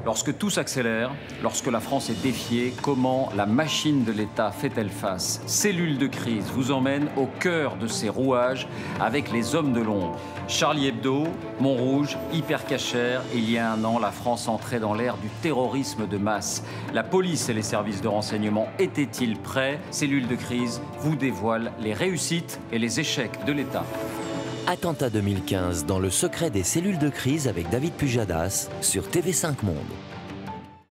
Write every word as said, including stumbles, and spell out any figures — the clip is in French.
Lorsque tout s'accélère, lorsque la France est défiée, comment la machine de l'État fait-elle face? Cellule de crise vous emmène au cœur de ces rouages avec les hommes de l'ombre. Charlie Hebdo, Montrouge, Hypercacher, il y a un an, la France entrait dans l'ère du terrorisme de masse. La police et les services de renseignement étaient-ils prêts? Cellule de crise vous dévoile les réussites et les échecs de l'État. Attentat deux mille quinze dans le secret des cellules de crise avec David Pujadas sur T V cinq Monde.